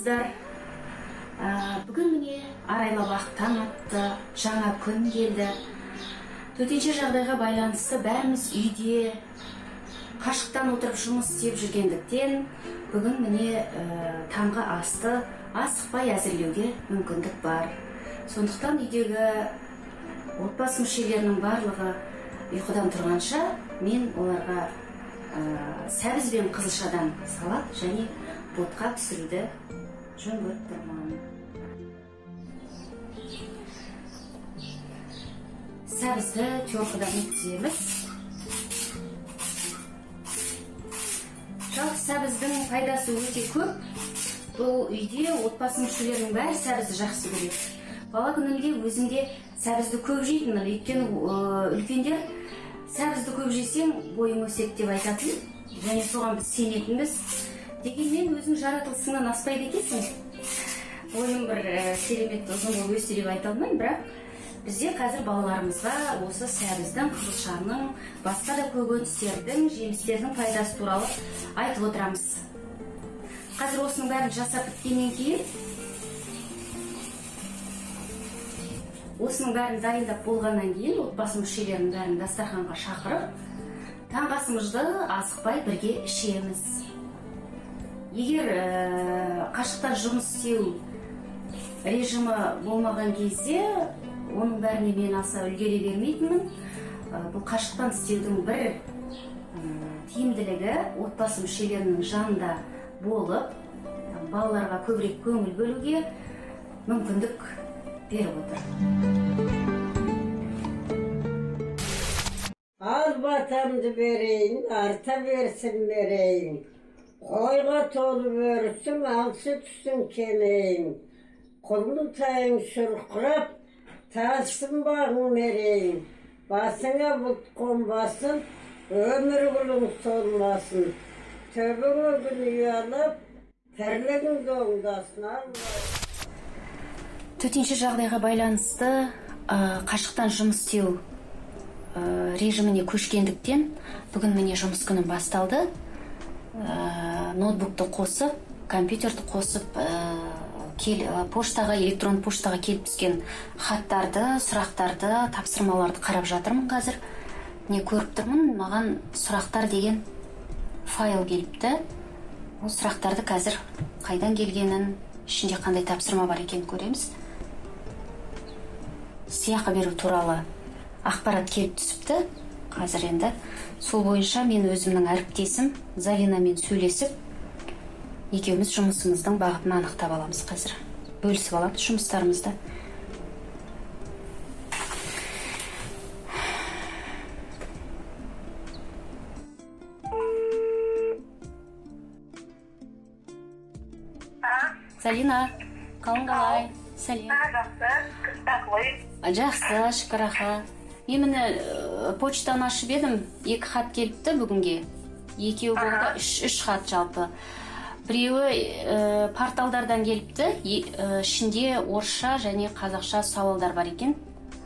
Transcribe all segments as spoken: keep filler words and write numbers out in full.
амансыздар. Бүгін міне арайлап ақ таң атты, жаңа күн келді. Төтенше жағдайға байланысты бәріміз үйде қашықтан отырып жұмыс істеп жүргендіктен бүгін міне таңғы асты асықпай әзірлеуге мүмкіндік бар. Сондықтан үйдегі отбасы мүшелерінің барлығы ұйқыдан тұрғанша мен оларға сәбіз бен қызылшадан салат және ботқа пісіруді жөн көріп тұрмын. Сәбізді теркадан өткіземіз. Жалпы сәбіздің пайдасы өте көп. Бұл үйде отбасы мүшелерінің бәрі сәбізді жақсы көреді. Бала күнімде өзімде сәбізді көп жейтінмін, өйткені үлкендер сәбізді көп жесең бойың өседі деп айтатын, және соған біз сенетінбіз. Дегенмен өзің жаратылысыңнан аспайды екенсің. Бойым бір керемет ұзын болып өсті деп айта алмаймын, бірақ бізде қазір балаларымызға осы сәбіздің, қызылшаның, басқа да көкөністердің, жемістердің пайдасы туралы айтып отырамыз. Қазір осының бәрін жасап біткеннен кейін, осының бәрін дайындап болғаннан кейін, отбасы мүшелерінің бәрін дастарханға шақырып, таңғы асымызды асықпай бірге ішеміз. Егер қашықтан жұмыс істеу режимі болмаған кезде, оның бәріне мен аса үлгере бермейтінмін. Бұл қашықтан істеудің бір тиімділігі отбасы мүшелерінің жанында болып, балаларға көбірек көңіл бөлуге мүмкіндік беріп отыр. Al batamdı vereyim, arta versin vereyim. Koyga tolu versin, alsı tutsun keneyim. Kolunu tayın sürkürüp, tasın bağın vereyim. Basına but konmasın, ömür gülün solmasın. Töbünü günü alıp, terlegin doğundasın Allah. Төтенше жағдайға байланысты қашықтан жұмыс істеу режиміне көшкендіктен бүгін міне жұмыс күнім басталды. Ноутбукты қосып, компьютерді қосып, поштаға, электрон поштаға келіп түскен хаттарды, сұрақтарды, тапсырмаларды қарап жатырмын қазір. Не көріп тұрмын, маған сұрақтар деген файл келіпті. Ол сұрақтарды қазір қайдан келгенін, ішінде қандай тапсырма бар екенін көреміз. Сыйақы беру туралы ақпарат келіп түсіпті. Қазір енді сол бойынша мен өзімнің әріптесім Залинамен сөйлесіп, екеуміз жұмысымыздың бағытын анықтап аламыз қазір. Бөлісіп аламыз жұмыстарымызды. Залина, қалың қалай? Сәлем. Жақсы, шүкір аха. Мен міне почтаны ашып едім, екі хат келіпті бүгінге. Екеуі болды, үш хат жалпы. Біреуі порталдардан келіпті, ішінде орысша және қазақша сауалдар бар екен.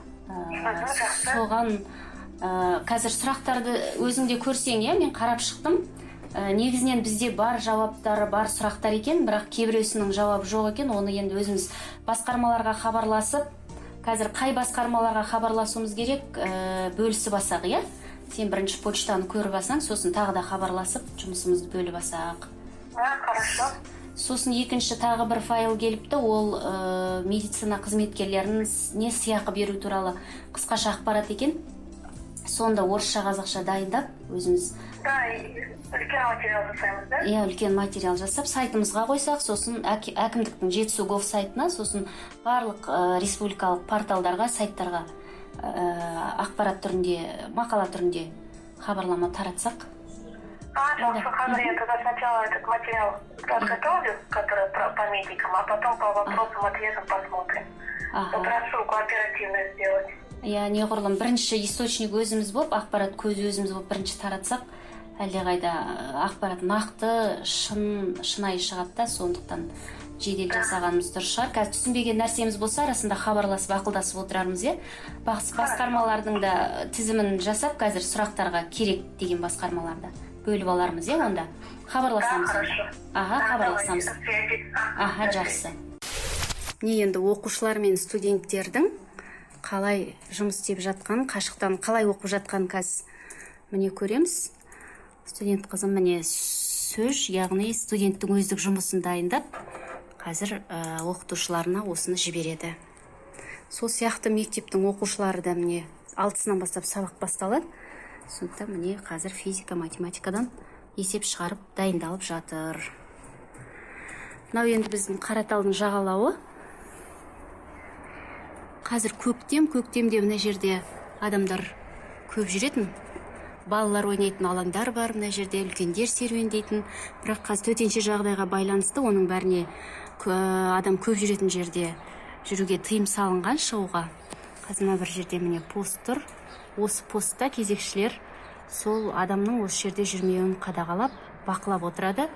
Соған қазір сұрақтарды өзіңде көрсең, мен қарап шықтым. Негізінен бізде бар жауаптары, бар сұрақтар екен, бірақ кейбіреусінің жауабы жоқ екен. Оны енді өзіміз басқармаларға хабарласып, қазір қай басқармаларға хабарласуымыз керек, бөлісіп алсақ, иә? Сен бірінші почтаны көріп алсаң, сосын тағы да хабарласып, жұмысымызды бөліп алсақ. Хорошо. Сосын екінші тағы бір файл келіпті, ол медицина қызметкерлерінің не сыйақы беру туралы қысқаша ақпарат екен. Сонда орысша, қазақша дайындап, өзіміз үлкен материал жасаймыз, да? Иә, үлкен материал жасап, сайтымызға қойсақ, сосын әкімдіктің жетісу гов сайтына, сосын барлық республикалық порталдарға, сайттарға ақпарат түрінде, мақала түрінде хабарлама таратсақ. Хорошо, қазір я тогда сначала этот материал подготовлю, который по медикам, а потом по вопросам ответам посмотрим. Попрошу кооперативно сделать. Я неғұрлым бірінші источник өзіміз болып, ақпарат көзі өзіміз болып бірінші таратсақ, әлде қайда ақпарат нақты, шын, шынайы шығады да, сондықтан жедел жасағанымыз дұрыс шығар. Қазір түсінбеген нәрсеміз болса, арасында хабарласып, ақылдасып отырармыз, е? Басқармалардың да тізімін жасап, қазір сұрақтарға керек деген басқармаларда бөліп алармыз, е, онда. Хабарласамыз. Аға, хабарласамыз. Аха, жақсы. Не енді оқушылар мен студенттердің қалай жұмыс істеп жатқан, қашықтан қалай оқып жатқан қазір міне көреміз. Студент қызым міне сөз, яғни студенттің өздік жұмысын дайындап, қазір оқытушыларына осыны жібереді. Сол сияқты мектептің оқушылары да міне алтысынан бастап сабақ басталады. Сондықтан міне қазір физика, математикадан есеп шығарып дайындалып жатыр. Мынау енді біздің Қараталдың жағалауы. Қазір көктем, көктемде мына жерде адамдар көп жүретін. Балалар ойнайтын алаңдар бар, мына жерде үлкендер серуендейтін. Бірақ қазір төтенше жағдайға байланысты оның бәріне адам көп жүретін жерде жүруге тыйым салынған, шығуға. Қазір бір жерде міне пост тұр. Осы постта кезекшілер сол адамның осы жерде жүрмеуін қадағалап, бақылап отырады.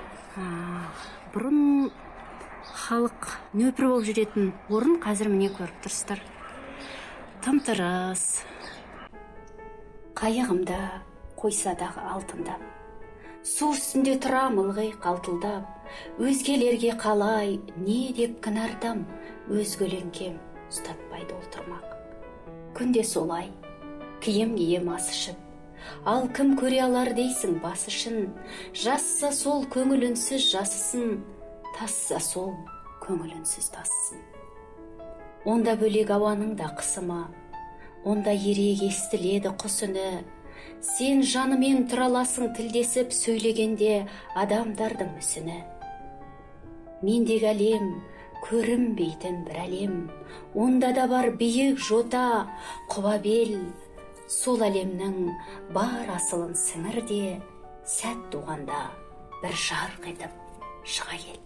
Бұрын халық нөпір болып жүретін орын қазір міне көріп тұрсыздар. Тым-тырыс. Қайығымда қойсадағы алтындап, су үстінде тұрам ылғи қалтылдап, өзгелерге қалай не деп кінәрдам, өз көлеңкем ұстатпайды ол тұрмақ. Күнде солай, киім кием ас ішіп, ал кім көре алар дейсің басышын, жасса сол көңілінсіз жасысын, тасса сол көңілінсіз тассың. Онда бөлек ауаның да қысыма, онда ерек естіледі құс үні, сен жанымен тұраласың тілдесіп сөйлегенде адамдардың мүсіні. Мендегі әлем көрінбейтін бір әлем, онда да бар биік жота, құба бел, сол әлемнің бар асылын сіңірде, сәт туғанда бір жарқ етіп шыға кел.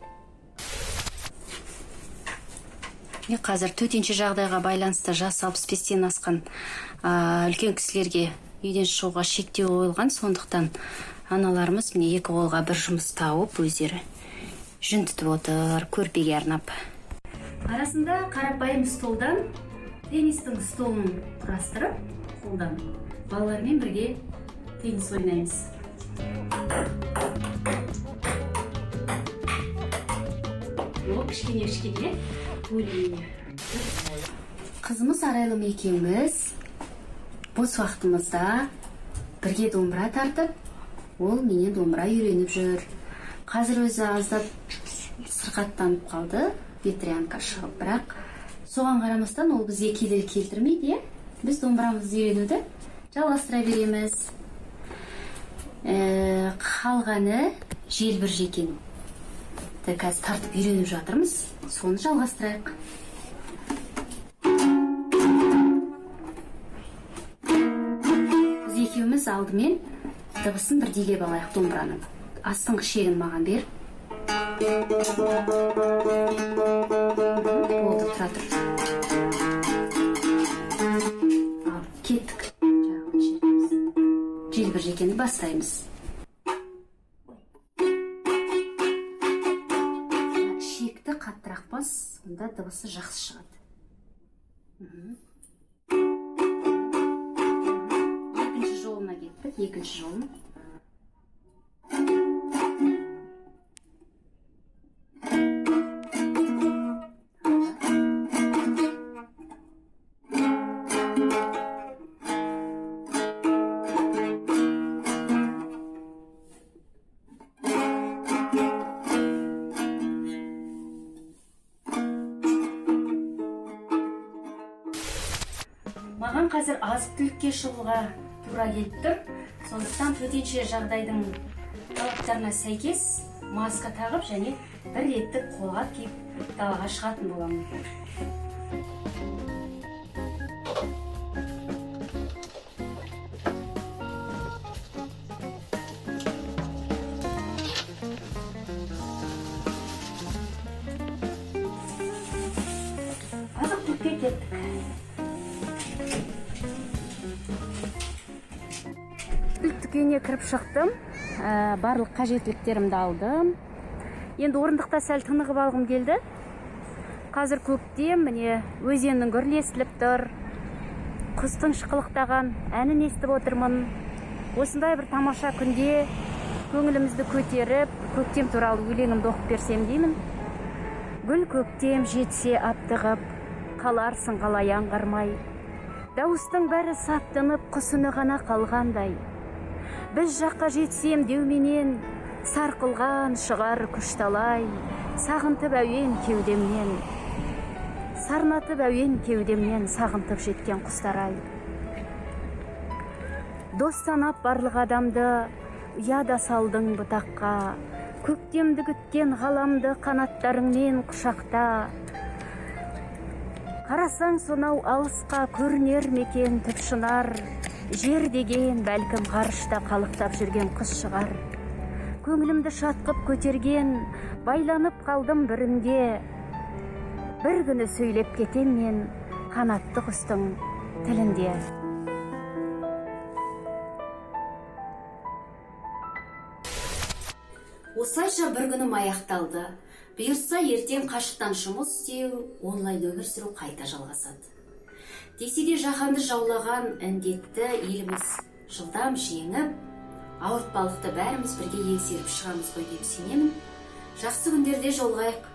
Қазір төтенше жағдайға байланысты жас алпыс бестен асқан үлкен кісілерге үйден шығуға шектеу қойылған, сондықтан аналарымыз міне екі қолға бір жұмыс тауып өздері жүн түтіп отыр, көрпеге арнап. Арасында қарапайым столдан теннистің столын құрастырып, қолдан балалармен бірге теннис ойнаймыз. О, кішкене-кішкене қызымыз Арайлым екеуміз бос уақытымызда бірге домбыра тартып, ол менен домбыра үйреніп жүр. Қазір өзі аздап сырқаттанып қалды, ветрянка шығып, бірақ соған қарамастан ол бізге кедергі келтірмейді. Біз домбырамызды үйренуді жалғастыра береміз. Қалғаны желбір жекен. Қазір тартып үйреніп жатырмыз, соны жалғастырайық. Біз екеуміз алдымен дыбысын бір дилеп алайық домбыраның. Астыңғы шегін маған бер. Болды, тұра тұр. Ал, кеттік. Желбір жекені бастаймыз. Қаттырақ бас, онда дыбысы жақсы шығады. Екінші жолына кеттік, екінші жолын. Маған қазір азық-түлікке шығуға тура келіп тұр. Сондықтан төтенше жағдайдың талаптарына сәйкес маска тағып және бір реттік қолғап киіп далаға шығатын боламын. Азық-түлікке кеттік. Дүкенге кіріп шықтым, барлық қажеттіліктерімді алдым. Енді орындықта сәл тынығып алғым келді. Қазір көктем, міне өзеннің гүрілі естіліп тұр. Құстың шықылықтаған әнін естіп отырмын. осындай бір тамаша күнде көңілімізді көтеріп, көктем туралы өлеңімді оқып берсем деймін. Гүл көктем жетсе аптығып, қаларсың қалай аңғармай. Дауыстың бәрі саптынып, құсыны ғана қалғандай. Біз жаққа жетсем деуменен, сарқылған шығар күш талай. Сағынтып әуен кеудемнен, сарнатып әуен кеудемнен, сағынтып жеткен құстарай. Дос санап барлық адамды, ұяда салдың бұтаққа. Көктемді күткен ғаламды қанаттарыңмен құшақта. Қарасаң сонау алысқа көрінер мекен түп шынар. Жер деген бәлкім ғарышта қалықтап жүрген құс шығар. Көңілімді шатқып көтерген, байланып қалдым бірінде. Бір күні сөйлеп кетем мен қанатты құстың тілінде. Осылайша бір күнім аяқталды. Бұйыртса ертең қашықтан жұмыс істеу, онлайн өмір сүру қайта жалғасады. Десе де жаһанды жаулаған індетті еліміз жылдам жеңіп, ауыртпалықты бәріміз бірге еңсеріп шығамыз ғой деп сенемін. Жақсы күндерде жолығайық.